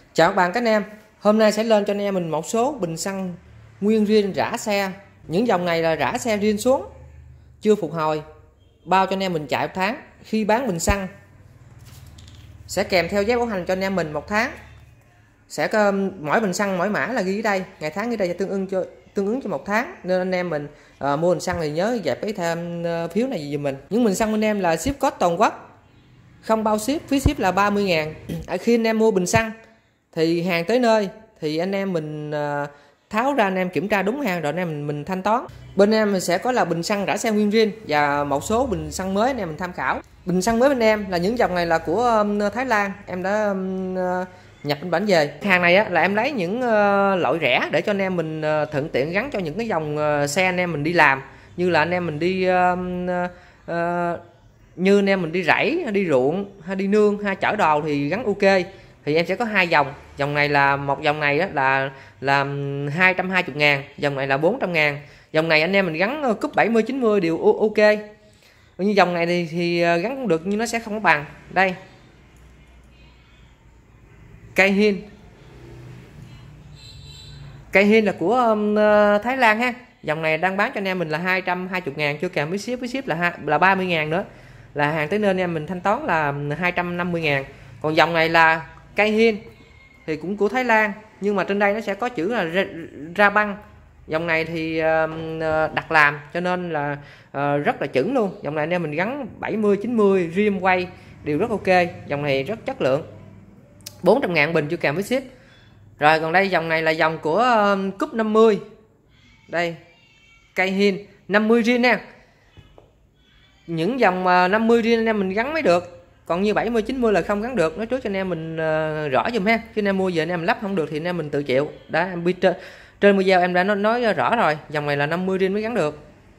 Chào các bạn, các anh em. Hôm nay sẽ lên cho anh em mình một số bình xăng nguyên riêng rã xe. Những dòng này là rã xe riêng xuống, chưa phục hồi, bao cho anh em mình chạy 1 tháng. Khi bán bình xăng sẽ kèm theo giấy bảo hành cho anh em mình 1 tháng. Sẽ có mỗi bình xăng mỗi mã là ghi ở đây, ngày tháng ở đây tương ứng cho 1 tháng. Nên anh em mình mua bình xăng thì nhớ dẹp cái thêm phiếu này giùm mình. Những bình xăng bên em là ship code toàn quốc, không bao ship, phí ship là 30.000. Khi anh em mua bình xăng thì hàng tới nơi thì anh em mình tháo ra, anh em kiểm tra đúng hàng rồi anh em mình thanh toán. Bên em mình sẽ có là bình xăng rã xe nguyên riêng và một số bình xăng mới anh em mình tham khảo. Bình xăng mới bên em là những dòng này là của Thái Lan, em đã nhập bên bản về. Hàng này là em lấy những loại rẻ để cho anh em mình thuận tiện gắn cho những cái dòng xe anh em mình đi làm, như là anh em mình đi như anh em mình đi rẫy, đi ruộng hay đi nương hay chở đồ thì gắn ok. Thì em sẽ có 2 dòng. Dòng này là một dòng này là 220.000, dòng này là 400.000. Dòng này anh em mình gắn cúp 70 90 đều ok. Như dòng này thì gắn cũng được nhưng nó sẽ không có bằng. Đây, cây hiên là của Thái Lan ha. Dòng này đang bán cho anh em mình là 220.000 chưa kèm với ship là 30.000 nữa. Là hàng tới nơi anh em mình thanh toán là 250.000. Còn dòng này là cây hiên thì cũng của Thái Lan, nhưng mà trên đây nó sẽ có chữ là ra băng. Dòng này thì đặt làm cho nên là rất là chuẩn luôn. Dòng này anh em mình gắn 70 90 rim quay đều rất ok. Dòng này rất chất lượng, 400.000 bình chưa kèm với ship. Rồi còn đây dòng này là dòng của cúp 50. Đây, cây hiên 50 rin nha. Những dòng 50 rin anh em mình gắn mới được, còn như 70 90 là không gắn được. Nói trước cho anh em mình rõ giùm ha, chứ anh em mua về anh em lắp không được thì anh em mình tự chịu. Đó, em biết trên video em đã nói rõ rồi. Dòng này là 50 rin mới gắn được.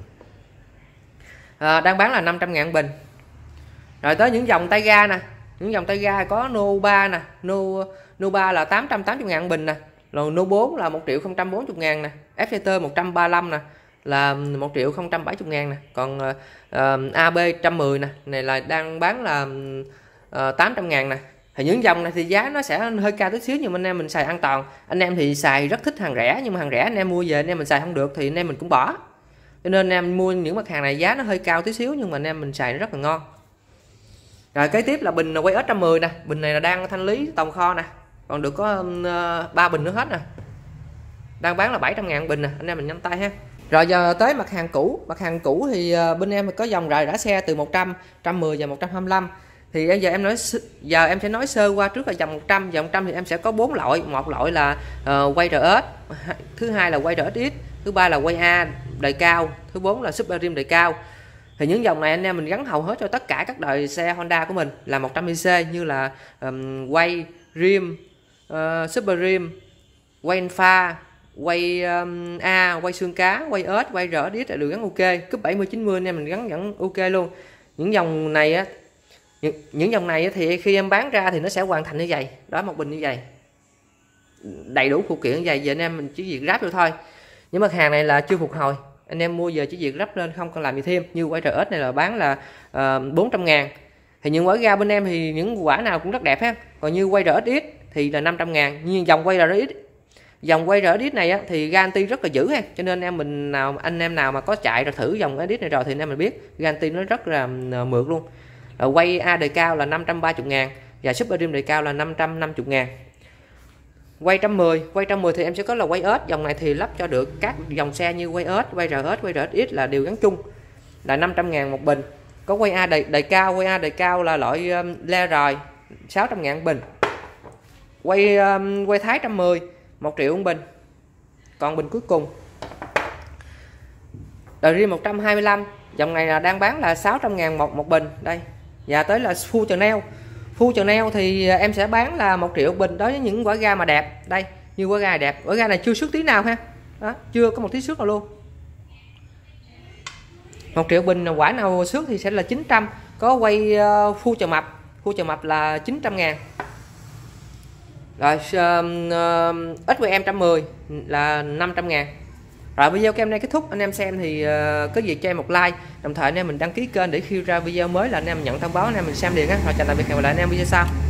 Đang bán là 500.000 bình. Rồi tới những dòng tay ga nè. Những dòng tay ga có No 3 nè, No 3 là 880.000 bình nè. Rồi No 4 là 1.040.000 nè, FCT 135 nè là 1.070.000 nè. Còn AB 110 nè, này là đang bán là 800.000 nè. Thì những dòng này thì giá nó sẽ hơi cao tí xíu, nhưng mà anh em mình xài an toàn. Anh em thì xài rất thích hàng rẻ, nhưng mà hàng rẻ anh em mua về anh em mình xài không được thì anh em mình cũng bỏ. Cho nên anh em mua những mặt hàng này giá nó hơi cao tí xíu, nhưng mà anh em mình xài nó rất là ngon. Rồi kế tiếp là bình quay S110 nè. Bình này là đang thanh lý tồn kho nè, còn được có 3 bình nữa hết nè. Đang bán là 700.000 bình nè, anh em mình nhanh tay ha. Rồi giờ tới mặt hàng cũ. Mặt hàng cũ thì bên em có dòng rã xe từ 100, 110 và 125. Thì giờ em sẽ nói sơ qua trước là dòng 100. Dòng 100 thì em sẽ có 4 loại. Một loại là quay RS, thứ hai là quay RSX, thứ ba là quay A đời cao, thứ 4 là Super Rim đời cao. Thì những dòng này anh em mình gắn hầu hết cho tất cả các đời xe Honda của mình là 100cc, như là quay rim, Super Rim, quay pha, quay A, quay xương cá, quay ếch, quay RSX là đều gắn ok. Cúp 70 90 anh em mình gắn vẫn ok luôn. Những dòng này á, những dòng này thì khi em bán ra thì nó sẽ hoàn thành như vậy. Đó, một bình như vậy, đầy đủ phụ kiện như vậy. Giờ anh em mình chỉ việc ráp vô thôi. Những mặt hàng này là chưa phục hồi, anh em mua giờ chỉ việc ráp lên, không cần làm gì thêm. Như quay RS này là bán là 400.000. Thì những quả ga bên em thì những quả nào cũng rất đẹp ha. Còn như quay RSX thì là 500.000. Nhưng dòng quay RSX này á, thì guarantee rất là dữ ha. Cho nên anh em nào mà có chạy rồi thử dòng RSX này rồi thì anh em mình biết guarantee nó rất là mượt luôn. Quay A đời cao là 530.000 và Super Rim đời cao là 550.000. Quay 110 thì em sẽ có là quay ếch. Dòng này thì lắp cho được các dòng xe như quay ếch, quay RS, quay RSX là đều gắn chung là 500.000 một bình. Có quay A đời cao, quay A đời cao là loại le rời 600.000 bình. Quay Thái 110 1 triệu một bình. Còn bình cuối cùng đời Rim 125, dòng này là đang bán là 600.000 một bình đây. Và tới là Full Chanel thì em sẽ bán là 1 triệu bình. Đối với những quả ga mà đẹp, đây như quả ga đẹp, quả ga này chưa xước tí nào ha. Đó, chưa có một tí xước nào luôn. 1 triệu bình, quả nào xước thì sẽ là 900. Có quay Full Chợ Mập là 900.000. Rồi XQM 110 là 500.000. Rồi video của em đây kết thúc. Anh em xem thì có việc cho em một like, đồng thời anh em mình đăng ký kênh để khi ra video mới là anh em nhận thông báo, anh em mình xem liền á. Rồi chào tạm biệt, hẹn gặp lại anh em video sau.